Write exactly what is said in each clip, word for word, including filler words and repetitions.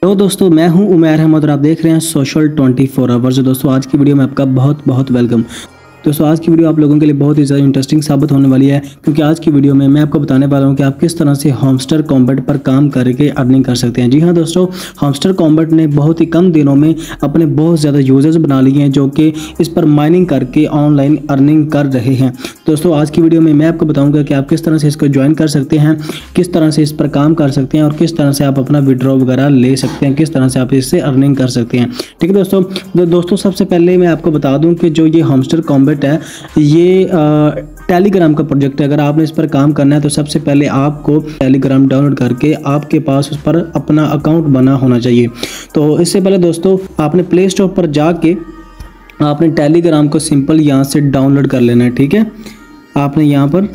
तो दोस्तों मैं हूं उमैर अहमद और आप देख रहे हैं सोशल ट्वेंटी फोर आवर्स। दोस्तों आज की वीडियो में आपका बहुत बहुत वेलकम। दोस्तों आज की वीडियो आप लोगों के लिए बहुत ही ज़्यादा इंटरेस्टिंग साबित होने वाली है, क्योंकि आज की वीडियो में मैं आपको बताने वाला हूं कि आप किस तरह से होमस्टर कॉम्बैट पर काम करके अर्निंग कर सकते हैं। जी हाँ दोस्तों, होमस्टर कॉम्बैट ने बहुत ही कम दिनों में अपने बहुत ज़्यादा यूजर्स बना लिए हैं जो कि इस पर माइनिंग करके ऑनलाइन अर्निंग कर रहे हैं। दोस्तों आज की वीडियो में मैं आपको बताऊँगा कि आप किस तरह से इसको ज्वाइन कर सकते हैं, किस तरह से इस पर काम कर सकते हैं और किस तरह से आप अपना विड्रॉ वगैरह ले सकते हैं, किस तरह से आप इससे अर्निंग कर सकते हैं। ठीक है दोस्तों। दो, दोस्तों सबसे पहले मैं आपको बता दूं कि जो ये होमस्टर कॉम्बैट है ये टेलीग्राम का प्रोजेक्ट है। अगर आपने इस पर काम करना है तो सबसे पहले आपको टेलीग्राम डाउनलोड करके आपके पास उस पर अपना अकाउंट बना होना चाहिए। तो इससे पहले दोस्तों आपने प्ले स्टोर पर जाके आपने टेलीग्राम को सिंपल यहाँ से डाउनलोड कर लेना है। ठीक है, आपने यहाँ पर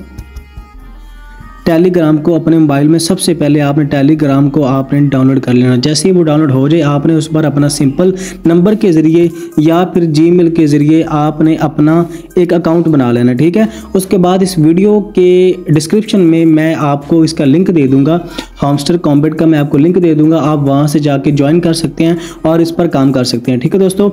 टेलीग्राम को अपने मोबाइल में सबसे पहले आपने टेलीग्राम को आपने डाउनलोड कर लेना। जैसे ही वो डाउनलोड हो जाए आपने उस पर अपना सिंपल नंबर के ज़रिए या फिर जीमेल के ज़रिए आपने अपना एक अकाउंट बना लेना। ठीक है, उसके बाद इस वीडियो के डिस्क्रिप्शन में मैं आपको इसका लिंक दे दूँगा, होमस्टर कॉम्बैट का मैं आपको लिंक दे दूँगा। आप वहाँ से जाके ज्वाइन कर सकते हैं और इस पर काम कर सकते हैं। ठीक है दोस्तों,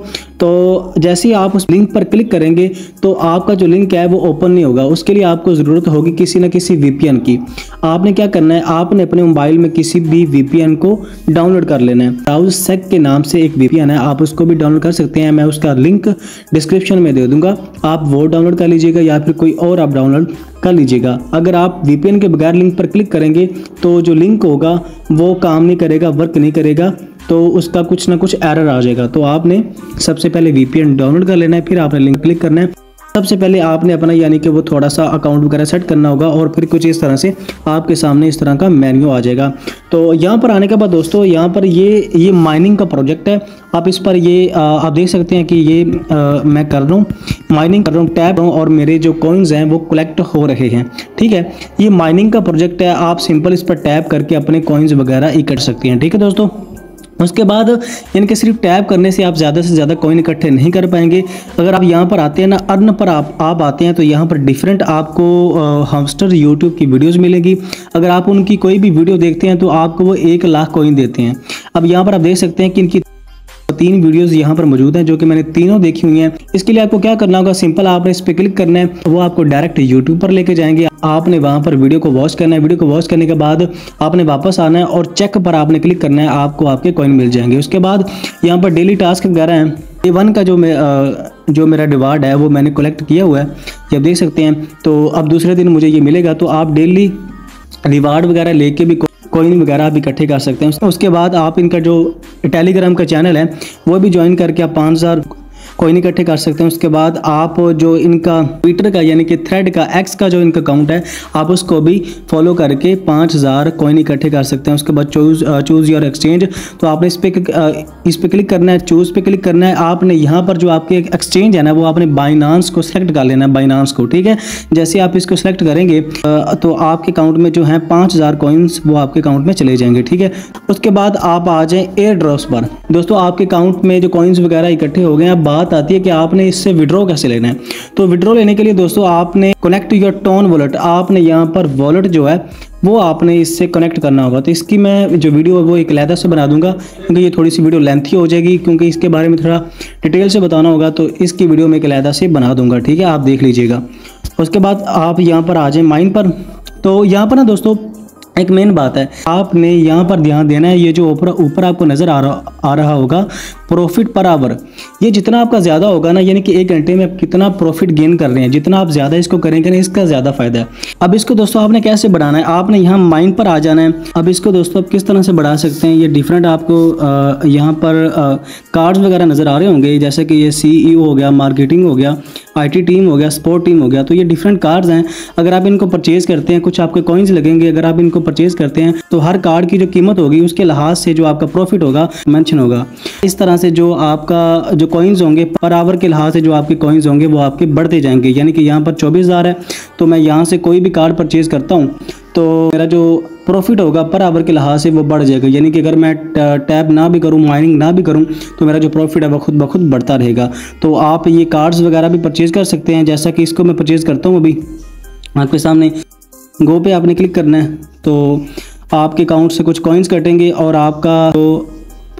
तो जैसे ही आप उस लिंक पर क्लिक करेंगे तो आपका जो लिंक है वो ओपन नहीं होगा। उसके लिए आपको ज़रूरत होगी किसी न किसी वीपीएन की। आपने क्या करना है, आपने अपने मोबाइल में किसी भी वीपीएन को डाउनलोड कर लेना है। ब्राउज़सेक के नाम से एक वीपीएन है, आप उसको भी डाउनलोड कर सकते हैं। मैं उसका लिंक डिस्क्रिप्शन में दे दूंगा, आप वो डाउनलोड कर लीजिएगा या फिर कोई और आप डाउनलोड कर लीजिएगा। अगर आप वीपीएन के बगैर लिंक पर क्लिक करेंगे तो जो लिंक होगा वो काम नहीं करेगा, वर्क नहीं करेगा, तो उसका कुछ ना कुछ एरर आ जाएगा। तो आपने सबसे पहले वीपीएन डाउनलोड कर लेना है, फिर आपने लिंक क्लिक करना है। सबसे पहले आपने अपना यानी कि वो थोड़ा सा अकाउंट वगैरह सेट करना होगा और फिर कुछ इस तरह से आपके सामने इस तरह का मेन्यू आ जाएगा। तो यहाँ पर आने के बाद दोस्तों यहाँ पर ये ये माइनिंग का प्रोजेक्ट है। आप इस पर ये आ, आप देख सकते हैं कि ये आ, मैं कर रहा हूँ, माइनिंग कर रहा हूँ, टैप रहा हूँ और मेरे जो कॉइन्स हैं वो कलेक्ट हो रहे हैं। ठीक है, ये माइनिंग का प्रोजेक्ट है। आप सिंपल इस पर टैप करके अपने कॉइन्स वगैरह इकट्ठ सकते हैं। ठीक है दोस्तों, उसके बाद यानी कि सिर्फ टैप करने से आप ज़्यादा से ज़्यादा कॉइन इकट्ठे नहीं कर पाएंगे। अगर आप यहाँ पर आते हैं ना, अर्न पर आप आप आते हैं तो यहाँ पर डिफरेंट आपको होमस्टर यूट्यूब की वीडियोस मिलेगी। अगर आप उनकी कोई भी वीडियो देखते हैं तो आपको वो एक लाख कॉइन देते हैं। अब यहाँ पर आप देख सकते हैं कि इनकी तीन वीडियोस यहाँ पर मौजूद हैं जो कि मैंने तीनों देखी हुई हैं। इसके लिए आपको क्या करना होगा, सिंपल आपने इस पर क्लिक करना है, वो आपको डायरेक्ट यूट्यूब पर लेके जाएंगे। आपने वहाँ पर वीडियो को वॉच करना है। वीडियो को वॉच करने के बाद आपने वापस आना है और चेक पर आपने क्लिक करना है, आपको आपके कॉइन मिल जाएंगे। उसके बाद यहाँ पर डेली टास्क वगैरह हैं। ए वन का जो मैं जो मेरा रिवार्ड है वो मैंने कलेक्ट किया हुआ है, ये आप देख सकते हैं। तो अब दूसरे दिन मुझे ये मिलेगा, तो आप डेली रिवार्ड वगैरह लेके भी कॉइन वगैरह भी इकट्ठे कर सकते हैं। उसके बाद आप इनका जो टेलीग्राम का चैनल है वो भी ज्वाइन करके आप पाँच हज़ार कॉइन इकट्ठे कर सकते हैं। उसके बाद आप जो इनका ट्विटर का यानी कि थ्रेड का एक्स का जो इनका अकाउंट है आप उसको भी फॉलो करके पाँच हज़ार कॉइन इकट्ठे कर सकते हैं। उसके बाद चूज़ चूज़ योर एक्सचेंज, तो आपने इस पर इस पर क्लिक करना है, चूज़ पे क्लिक करना है। आपने यहाँ पर जो आपके एक्सचेंज है ना वो आपने बाइनांस को सिलेक्ट कर लेना है, बाइनांस को। ठीक है, जैसे आप इसको सिलेक्ट करेंगे तो आपके अकाउंट में जो है पाँच हज़ार कॉइन्स वो आपके अकाउंट में चले जाएंगे। ठीक है, उसके बाद आप आ जाएँ एयर ड्रॉप्स पर। दोस्तों आपके अकाउंट में जो कॉइन्स वगैरह इकट्ठे हो गए हैं, बात आती है कि आपने इससे विड्रॉ कैसे लेना है। तो विड्रॉ लेने के लिए दोस्तों आपने कनेक्ट योर टोन वॉलेट, आपने यहाँ पर वॉलेट जो है वो आपने इससे कनेक्ट करना होगा। तो इसकी मैं जो वीडियो है वो एक अलहदा से बना दूंगा, क्योंकि ये थोड़ी सी वीडियो लेंथी हो जाएगी, क्योंकि इसके बारे में थोड़ा डिटेल से बताना होगा। तो इसकी वीडियो में एक अलहदा से बना दूंगा। ठीक है, आप देख लीजिएगा। उसके बाद आप यहाँ पर आ जाए माइन पर। तो यहाँ पर ना दोस्तों एक मेन बात है, आपने यहाँ पर ध्यान देना है। ये जो ऊपर ऊपर आपको नज़र आ रहा आ रहा होगा प्रॉफिट पर आवर, ये जितना आपका ज़्यादा होगा ना, यानी कि एक घंटे में आप कितना प्रॉफिट गेन कर रहे हैं, जितना आप ज़्यादा इसको करेंगे ना इसका ज़्यादा फायदा है। अब इसको दोस्तों आपने कैसे बढ़ाना है, आपने यहाँ माइन पर आ जाना है। अब इसको दोस्तों आप किस तरह से बढ़ा सकते हैं, ये डिफरेंट आपको यहाँ पर कार्ड्स वगैरह नज़र आ रहे होंगे, जैसे कि ये सी ई ओ हो गया, मार्केटिंग हो गया, आई टी टीम हो गया, स्पोर्ट टीम हो गया। तो ये डिफरेंट कार्ड्स हैं। अगर आप इनको परचेज करते हैं, कुछ आपके कॉइन्स लगेंगे। अगर आप इनको परचेज करते हैं तो हर कार्ड की जो कीमत होगी उसके लिहाज से जो आपका प्रॉफिट होगा मेंशन होगा। इस तरह से जो आपका जो कॉइन्स होंगे पर आवर के लिहाज से जो आपके कॉइन्स होंगे वो आपके बढ़ते जाएंगे। यानी कि यहाँ पर चौबीस हज़ार है, तो मैं यहाँ से कोई भी कार्ड परचेज करता हूँ तो मेरा जो प्रॉफिट होगा पर आवर के लिहाज से वो बढ़ जाएगा। यानी कि अगर मैं टैप ना भी करूँ, माइनिंग ना भी करूँ, तो मेरा जो प्रॉफिट है वो खुद ब खुद बढ़ता रहेगा। तो आप ये कार्ड्स वगैरह भी परचेज़ कर सकते हैं, जैसा कि इसको मैं परचेज़ करता हूँ अभी आपके सामने। गो पे आपने क्लिक करना है, तो आपके अकाउंट से कुछ कॉइन्स कटेंगे और आपका जो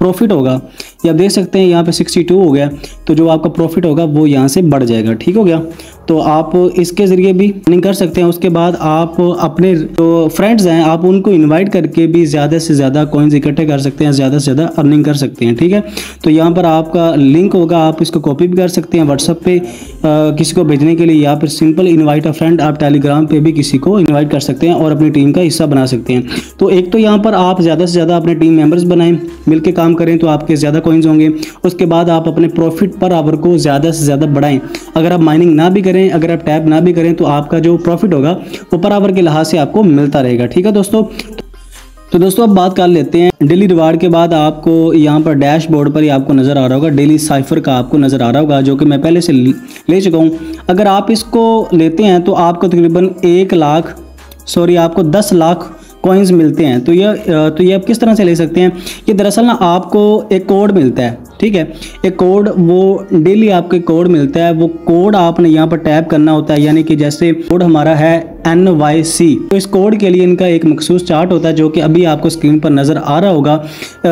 प्रॉफिट होगा, ये आप देख सकते हैं यहाँ पे बासठ हो गया, तो जो आपका प्रॉफिट होगा वो यहाँ से बढ़ जाएगा। ठीक हो गया, तो आप इसके ज़रिए भी अर्निंग कर सकते हैं। उसके बाद आप अपने जो फ्रेंड्स हैं आप उनको इनवाइट करके भी ज़्यादा से ज़्यादा कॉइन्स इकट्ठे कर सकते हैं, ज़्यादा से ज़्यादा अर्निंग कर सकते हैं। ठीक है, तो यहाँ पर आपका लिंक होगा, आप इसको कॉपी भी कर सकते हैं व्हाट्सएप पे आ, किसी को भेजने के लिए, या फिर सिंपल इनवाइट अ फ्रेंड आप टेलीग्राम पे भी किसी को इनवाइट कर सकते हैं और अपनी टीम का हिस्सा बना सकते हैं। तो एक तो यहाँ पर आप ज़्यादा से ज़्यादा अपने टीम मेंबर्स बनाएं, मिलकर काम करें तो आपके ज़्यादा कॉइन्स होंगे। उसके बाद आप अपने प्रॉफिट पर आवर को ज़्यादा से ज़्यादा बढ़ाएं। अगर आप माइनिंग ना भी करें, अगर आप टैप ना भी करें, तो आपका जो प्रॉफिट होगा वो पर आवर के लिहाज से आपको मिलता रहेगा। ठीक है दोस्तों, तो दोस्तों अब बात कर लेते हैं डेली रिवार्ड के बाद। आपको यहाँ पर डैशबोर्ड पर ही आपको नज़र आ रहा होगा डेली साइफर का आपको नज़र आ रहा होगा, जो कि मैं पहले से ले चुका हूँ। अगर आप इसको लेते हैं तो आपको तकरीबन एक लाख सॉरी आपको दस लाख कॉइन्स मिलते हैं। तो ये तो ये आप किस तरह से ले सकते हैं, ये दरअसल ना आपको एक कोड मिलता है। ठीक है, एक कोड, वो डेली आपको एक कोड मिलता है, वो कोड आपने यहाँ पर टैप करना होता है। यानी कि जैसे कोड हमारा है एन वाई सी, तो इस कोड के लिए इनका एक मखसूस चार्ट होता है जो कि अभी आपको स्क्रीन पर नज़र आ रहा होगा।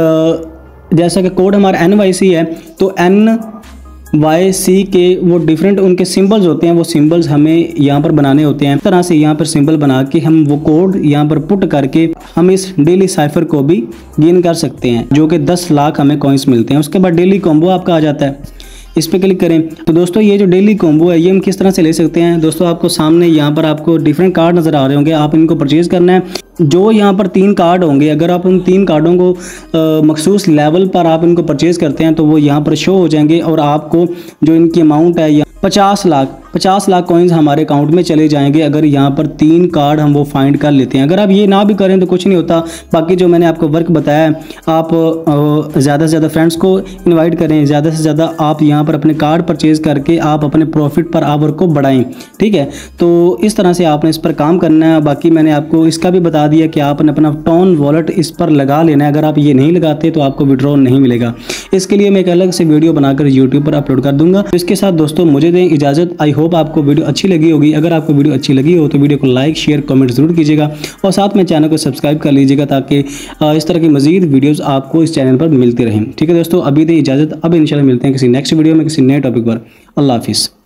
जैसा कि कोड हमारा एन वाई सी है, तो एन वाई सी के वो डिफरेंट उनके सिंबल्स होते हैं, वो सिंबल्स हमें यहाँ पर बनाने होते हैं। इस तरह से यहाँ पर सिंबल बना के हम वो कोड यहाँ पर पुट करके हम इस डेली साइफर को भी गेन कर सकते हैं, जो कि दस लाख हमें कॉइन्स मिलते हैं। उसके बाद डेली कॉम्बो आपका आ जाता है, इस पे क्लिक करें। तो दोस्तों ये जो डेली कॉम्बो है ये हम किस तरह से ले सकते हैं। दोस्तों आपको सामने यहाँ पर आपको डिफरेंट कार्ड नज़र आ रहे होंगे, आप इनको परचेज करना है। जो यहाँ पर तीन कार्ड होंगे, अगर आप उन तीन कार्डों को मखसूस लेवल पर आप इनको परचेज करते हैं तो वो यहाँ पर शो हो जाएंगे, और आपको जो इनकी अमाउंट है पचास लाख पचास लाख कॉइन्स हमारे अकाउंट में चले जाएंगे अगर यहाँ पर तीन कार्ड हम वो फाइंड कर लेते हैं। अगर आप ये ना भी करें तो कुछ नहीं होता। बाकी जो मैंने आपको वर्क बताया है, आप ज़्यादा से ज़्यादा फ्रेंड्स को इनवाइट करें, ज़्यादा से ज़्यादा आप यहाँ पर अपने कार्ड परचेज़ करके आप अपने प्रॉफिट पर आवर को बढ़ाएं। ठीक है, तो इस तरह से आपने इस पर काम करना है। बाकी मैंने आपको इसका भी बता दिया कि आपने अपना टोन वॉलेट इस पर लगा लेना है। अगर आप ये नहीं लगाते तो आपको विड्रॉ नहीं मिलेगा। इसके लिए मैं एक अलग से वीडियो बनाकर यूट्यूब पर अपलोड कर दूंगा। इसके साथ दोस्तों मुझे दें इजाज़त। आई होप आपको वीडियो अच्छी लगी होगी। अगर आपको वीडियो अच्छी लगी हो तो वीडियो को लाइक शेयर कमेंट जरूर कीजिएगा, और साथ में चैनल को सब्सक्राइब कर लीजिएगा ताकि इस तरह की मजीद वीडियोस आपको इस चैनल पर मिलती रहें। ठीक है दोस्तों, अभी दें इजाज़त। अब इंशाल्लाह मिलते हैं किसी नेक्स्ट वीडियो में किसी नए टॉपिक पर। अल्लाह हाफिज़।